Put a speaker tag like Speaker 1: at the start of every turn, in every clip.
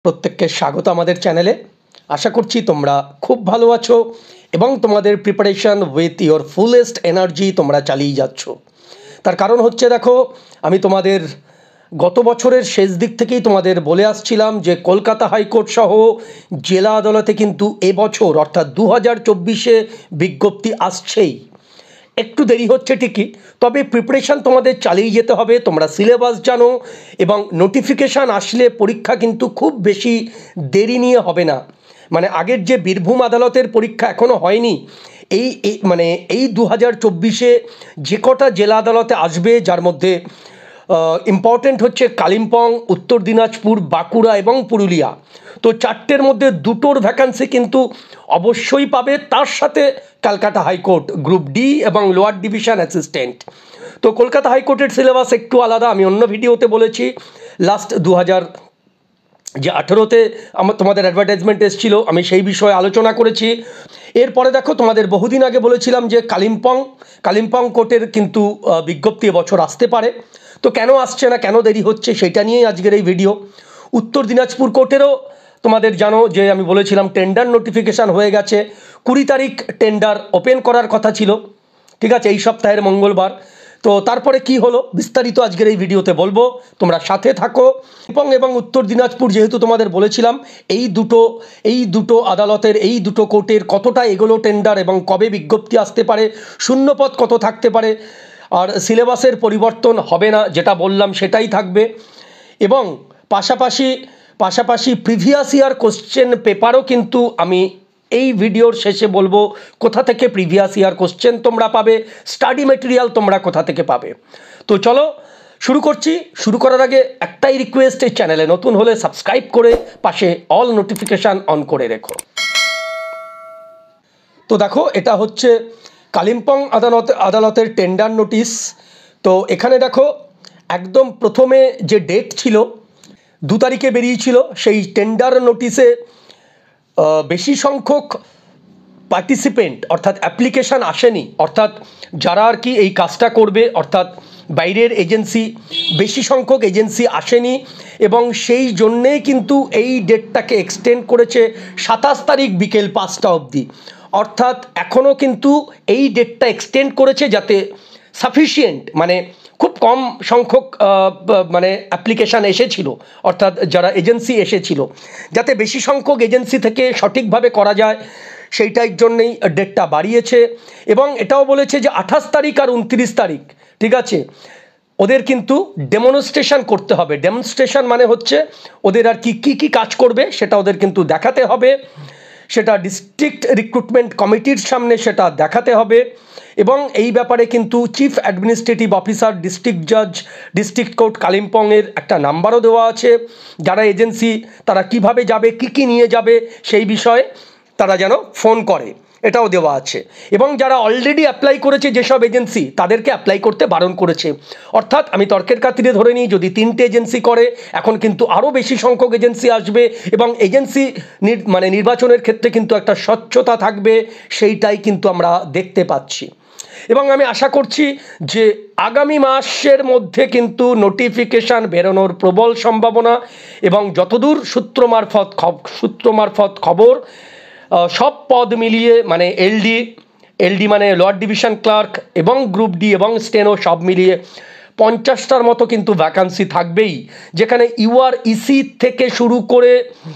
Speaker 1: প্রত্যেককে স্বাগত আমাদের চ্যানেলে। আশা করছি তোমরা খুব ভালো আছো এবং তোমাদের preparation with your fullest energy তোমরা চালিয়ে যাচ্ছ। তার কারণ হচ্ছে, দেখো, আমি তোমাদের গত বছরের শেষ দিক থেকেই তোমাদের বলে আসছিলাম যে কলকাতা হাইকোর্ট সহ জেলা আদালতে কিন্তু এবছর অর্থাৎ 2024-এ বিজ্ঞপ্তি আসছেই। একটু দেরি হচ্ছে ঠিকই, তবে প্রিপারেশান তোমাদের চালিয়ে যেতে হবে। তোমরা সিলেবাস জানো এবং নোটিফিকেশান আসলে পরীক্ষা কিন্তু খুব বেশি দেরি নিয়ে হবে না। মানে আগের যে বীরভূম আদালতের পরীক্ষা এখনও হয়নি, এই 2024-এ যে কটা জেলা আদালতে আসবে, যার মধ্যে ইম্পর্টেন্ট হচ্ছে কালিম্পং, উত্তর দিনাজপুর, বাঁকুড়া এবং পুরুলিয়া। তো চারটের মধ্যে দুটোর ভ্যাকান্সি কিন্তু অবশ্যই পাবে। তার সাথে ক্যালকাটা হাইকোর্ট গ্রুপ ডি এবং লোয়ার ডিভিশন অ্যাসিস্ট্যান্ট। তো কলকাতা হাইকোর্টের সিলেবাস একটু আলাদা, আমি অন্য ভিডিওতে বলেছি। লাস্ট 2018-তে তোমাদের অ্যাডভার্টাইজমেন্ট এসেছিলো, আমি সেই বিষয়ে আলোচনা করেছি। এরপরে দেখো, তোমাদের বহুদিন আগে বলেছিলাম যে কালিম্পং কোর্টের কিন্তু বিজ্ঞপ্তি এবছর আসতে পারে। তো কেন আসছে না, কেন দেরি হচ্ছে, সেটা নিয়েই আজকের এই ভিডিও। উত্তর দিনাজপুর কোর্টেরও তোমাদের জানো যে আমি বলেছিলাম টেন্ডার নোটিফিকেশান হয়ে গেছে। 20 তারিখ টেন্ডার ওপেন করার কথা ছিল, ঠিক আছে, এই সপ্তাহের মঙ্গলবার। তো তারপরে কি হলো বিস্তারিত আজকের এই ভিডিওতে বলবো, তোমরা সাথে থাকো। এবং উত্তর দিনাজপুর যেহেতু তোমাদের বলেছিলাম, এই দুটো আদালতের, এই দুটো কোর্টের কতটা এগোলো টেন্ডার এবং কবে বিজ্ঞপ্তি আসতে পারে, শূন্যপদ কত থাকতে পারে, আর সিলেবাসের পরিবর্তন হবে না, যেটা বললাম সেটাই থাকবে। এবং পাশাপাশি প্রিভিয়াস ইয়ার কোশ্চেন পেপারও কিন্তু আমি এই ভিডিওর শেষে বলবো কোথা থেকে প্রিভিয়াস ইয়ার কোশ্চেন তোমরা পাবে, স্টাডি মেটেরিয়াল তোমরা কোথা থেকে পাবে। তো চলো শুরু করছি। শুরু করার আগে একটাই রিকোয়েস্ট, এই চ্যানেলে নতুন হলে সাবস্ক্রাইব করে পাশে অল নোটিফিকেশান অন করে রেখো। তো দেখো, এটা হচ্ছে কালিম্পং আদালতের টেন্ডার নোটিশ। তো এখানে দেখো, একদম প্রথমে যে ডেট ছিল 2 তারিখে বেরিয়েছিল, সেই টেন্ডার নোটিশে বেশি সংখ্যক পার্টিসিপেন্ট অর্থাৎ অ্যাপ্লিকেশান আসেনি, অর্থাৎ যারা আর কি এই কাজটা করবে, অর্থাৎ বাইরের এজেন্সি, বেশি সংখ্যক এজেন্সি আসেনি এবং সেই জন্যেই কিন্তু এই ডেটটাকে এক্সটেন্ড করেছে 27 তারিখ বিকেল 5টা অবধি। অর্থাৎ এখনও কিন্তু এই ডেটটা এক্সটেন্ড করেছে যাতে সাফিসিয়েন্ট, মানে খুব কম সংখ্যক অ্যাপ্লিকেশান এসেছিল, অর্থাৎ যারা এজেন্সি এসেছিল, যাতে বেশি সংখ্যক এজেন্সি থেকে সঠিকভাবে করা যায়, সেইটার জন্যেই ডেটটা বাড়িয়েছে। এবং এটাও বলেছে যে 28 তারিখ আর 29 তারিখ, ঠিক আছে, ওদের কিন্তু ডেমনস্ট্রেশন করতে হবে। ডেমনস্ট্রেশন মানে হচ্ছে ওদের আর কি কাজ করবে সেটা ওদের কিন্তু দেখাতে হবে, সেটা ডিস্ট্রিক্ট রিক্রুটমেন্ট কমিটির সামনে সেটা দেখাতে হবে। এবং এই ব্যাপারে কিন্তু চিফ অ্যাডমিনিস্ট্রেটিভ অফিসার, ডিস্ট্রিক্ট জাজ, ডিস্ট্রিক্ট কোর্ট কালিম্পংয়ের একটা নাম্বারও দেওয়া আছে। যারা এজেন্সি তারা কিভাবে যাবে, কি নিয়ে যাবে, সেই বিষয়ে তারা যেন ফোন করে, এটাও দেওয়া আছে। এবং যারা অলরেডি অ্যাপ্লাই করেছে যেসব এজেন্সি, তাদেরকে অ্যাপ্লাই করতে বারণ করেছে। অর্থাৎ আমি তর্কের খাতিরে ধরে নিই, যদি 3টে এজেন্সি করে, এখন কিন্তু আরও বেশি সংখ্যক এজেন্সি আসবে এবং এজেন্সি নির্বাচনের ক্ষেত্রে কিন্তু একটা স্বচ্ছতা থাকবে, সেইটাই কিন্তু আমরা দেখতে পাচ্ছি। এবং আমি আশা করছি যে আগামী মাসের মধ্যে কিন্তু নোটিফিকেশান বেরোনোর প্রবল সম্ভাবনা। এবং যতদূর সূত্র মারফত খবর, সব পদ মিলিয়ে, মানে এলডি মানে লোয়ার ডিভিশন ক্লার্ক এবং গ্রুপ ডি এবং স্টেনো সব মিলিয়ে 50টার মতো কিন্তু ভ্যাকান্সি থাকবেই, যেখানে ইউআরইসি থেকে শুরু করে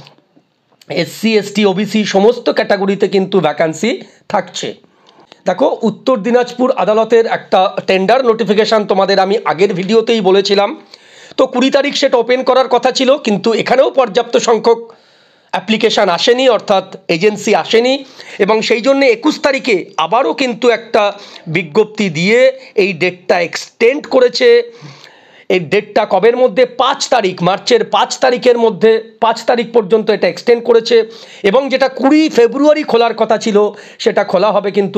Speaker 1: এসসি, এসটি, ওবিসি সমস্ত ক্যাটাগরিতে কিন্তু ভ্যাকান্সি থাকছে। দেখো, উত্তর দিনাজপুর আদালতের একটা টেন্ডার নোটিফিকেশান তোমাদের আমি আগের ভিডিওতেই বলেছিলাম। তো 20 তারিখ সেটা ওপেন করার কথা ছিল, কিন্তু এখানেও পর্যাপ্ত সংখ্যক অ্যাপ্লিকেশান আসেনি, অর্থাৎ এজেন্সি আসেনি। এবং সেই জন্য 21 তারিখে আবারও কিন্তু একটা বিজ্ঞপ্তি দিয়ে এই ডেটটা এক্সটেন্ড করেছে। এই ডেটটা কবের মধ্যে, 5 তারিখ, মার্চের 5 তারিখের মধ্যে, 5 তারিখ পর্যন্ত এটা এক্সটেন্ড করেছে। এবং যেটা 20 ফেব্রুয়ারি খোলার কথা ছিল, সেটা খোলা হবে কিন্তু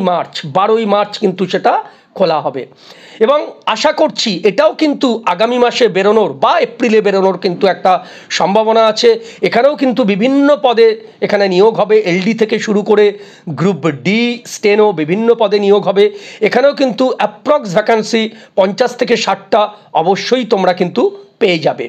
Speaker 1: 12ই মার্চ কিন্তু সেটা খোলা হবে। এবং আশা করছি এটাও কিন্তু আগামী মাসে বেরোনোর বা এপ্রিলে বেরোনোর কিন্তু একটা সম্ভাবনা আছে। এখানেও কিন্তু বিভিন্ন পদে এখানে নিয়োগ হবে, এলডি থেকে শুরু করে গ্রুপ ডি, স্টেনো, বিভিন্ন পদে নিয়োগ হবে। এখানেও কিন্তু অ্যাপ্রক্স ভ্যাকান্সি 50 থেকে 60টা অবশ্যই তোমরা কিন্তু পেয়ে যাবে।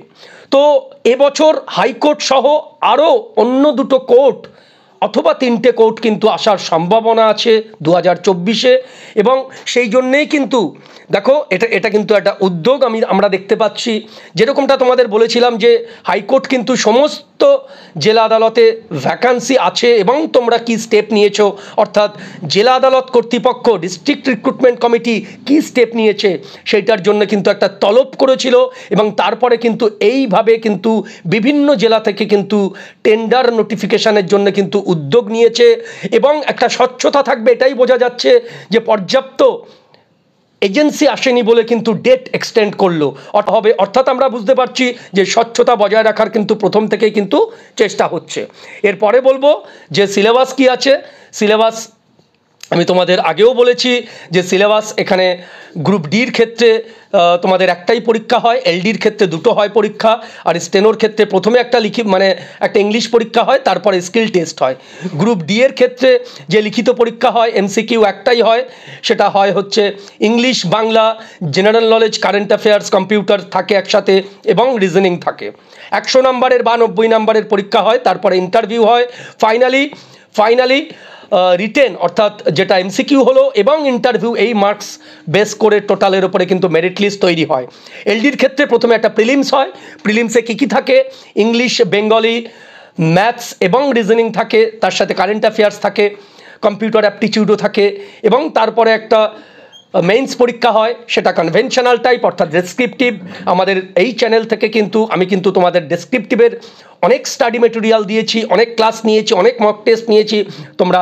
Speaker 1: তো এবছর হাইকোর্ট সহ আরও অন্য দুটো কোর্ট অথবা 3টে কোর্ট কিন্তু আসার সম্ভাবনা আছে 2024-এ, এবং সেই জন্যেই কিন্তু দেখো এটা কিন্তু একটা উদ্যোগ আমরা দেখতে পাচ্ছি। যেরকমটা তোমাদের বলেছিলাম যে হাইকোর্ট কিন্তু সমস্ত জেলা আদালতে ভ্যাকান্সি আছে এবং তোমরা কি স্টেপ নিয়েছো, অর্থাৎ জেলা আদালত কর্তৃপক্ষ ডিস্ট্রিক্ট রিক্রুটমেন্ট কমিটি কি স্টেপ নিয়েছে সেইটার জন্য কিন্তু একটা তলব করেছিল, এবং তারপরে কিন্তু এইভাবে কিন্তু বিভিন্ন জেলা থেকে কিন্তু টেন্ডার নোটিফিকেশনের জন্য কিন্তু উদ্যোগ নিয়েছে, এবং একটা স্বচ্ছতা থাকবে এটাই বোঝা যাচ্ছে যে পর্যাপ্ত এজেন্সি আসেনি বলে কিন্তু ডেট এক্সটেন্ড করলো হবে, অর্থাৎ আমরা বুঝতে পারছি যে স্বচ্ছতা বজায় রাখার কিন্তু প্রথম থেকেই কিন্তু চেষ্টা হচ্ছে। এরপরে বলবো যে সিলেবাস কি আছে। সিলেবাস আমি তোমাদের আগেও বলেছি যে সিলেবাস এখানে গ্রুপ ডির ক্ষেত্রে তোমাদের একটাই পরীক্ষা হয়, এলডির ক্ষেত্রে দুটো হয় পরীক্ষা, আর স্টেনোর ক্ষেত্রে প্রথমে একটা একটা ইংলিশ পরীক্ষা হয়, তারপরে স্কিল টেস্ট হয়। গ্রুপ ডি এর ক্ষেত্রে যে লিখিত পরীক্ষা হয় এমসিকিউ একটাই হয়, সেটা হয় হচ্ছে English, Bangla, general knowledge, current affairs, computer থাকে একসাথে, এবং রিজনিং থাকে। 100 নম্বরের বা 90 নম্বরের পরীক্ষা হয়, তারপরে ইন্টারভিউ হয়, ফাইনালি রিটেন অর্থাৎ যেটা এমসিকিউ হলো এবং ইন্টারভিউ, এই মার্কস বেস করে টোটালের উপরে কিন্তু মেরিট লিস্ট তৈরি হয়। এলডির ক্ষেত্রে প্রথমে একটা প্রিলিমস হয়, প্রিলিমসে কী থাকে, ইংলিশ, বেঙ্গলি, ম্যাথস এবং রিজনিং থাকে, তার সাথে কারেন্ট অ্যাফেয়ার্স থাকে, কম্পিউটার অ্যাপটিটিউডও থাকে, এবং তারপরে একটা মেইনস পরীক্ষা হয়, সেটা কনভেনশনাল টাইপ অর্থাৎ ডেসক্রিপটিভ। আমাদের এই চ্যানেল থেকে কিন্তু আমি কিন্তু তোমাদের ডেসক্রিপটিভের অনেক স্টাডি মেটেরিয়াল দিয়েছি, অনেক ক্লাস নিয়েছি, অনেক মক টেস্ট নিয়েছি, তোমরা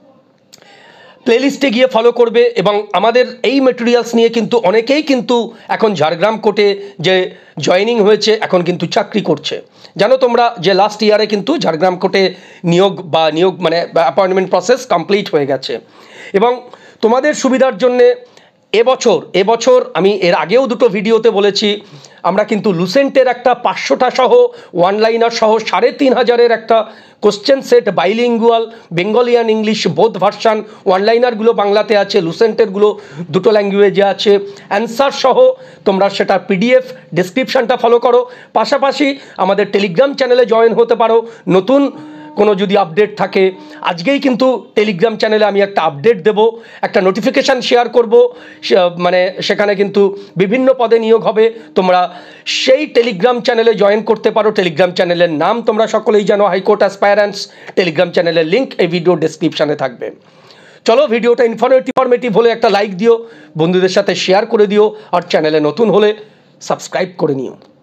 Speaker 1: প্লেলিস্টে গিয়ে ফলো করবে। এবং আমাদের এই মেটেরিয়ালস নিয়ে কিন্তু অনেকেই কিন্তু এখন ঝাড়গ্রাম কোর্টে যে জয়েনিং হয়েছে এখন কিন্তু চাকরি করছে। জানো তোমরা যে লাস্ট ইয়ারে কিন্তু ঝাড়গ্রাম কোর্টে নিয়োগ মানে অ্যাপয়েন্টমেন্ট প্রসেস কমপ্লিট হয়ে গেছে। এবং তোমাদের সুবিধার জন্যে এবছর আমি এর আগেও দুটো ভিডিওতে বলেছি, আমরা কিন্তু লুসেন্টের একটা 500টা সহ ওয়ান লাইনার সহ 3500-এর একটা question set, bilingual, Bengali and English both version, one লাইনারগুলো বাংলাতে আছে, লুসেন্টেরগুলো দুটো ল্যাঙ্গুয়েজে আছে, অ্যান্সার সহ তোমরা সেটা পিডিএফ ডেসক্রিপশানটা ফলো করো। পাশাপাশি আমাদের টেলিগ্রাম চ্যানেলে জয়েন হতে পারো, নতুন কোনো যদি আপডেট থাকে। আজকেই কিন্তু টেলিগ্রাম চ্যানেলে আমি একটা আপডেট দেব, একটা নোটিফিকেশান শেয়ার করব, মানে সেখানে কিন্তু বিভিন্ন পদে নিয়োগ হবে, তোমরা সেই টেলিগ্রাম চ্যানেলে জয়েন করতে পারো। টেলিগ্রাম চ্যানেলের নাম তোমরা সকলেই জানো, হাইকোর্ট অ্যাসপায়ারেন্টস। টেলিগ্রাম চ্যানেলের লিঙ্ক এই ভিডিও ডেসক্রিপশানে থাকবে। চলো, ভিডিওটা ইনফরমেটিভ হলে একটা লাইক দিও, বন্ধুদের সাথে শেয়ার করে দিও, আর চ্যানেলে নতুন হলে সাবস্ক্রাইব করে নিও।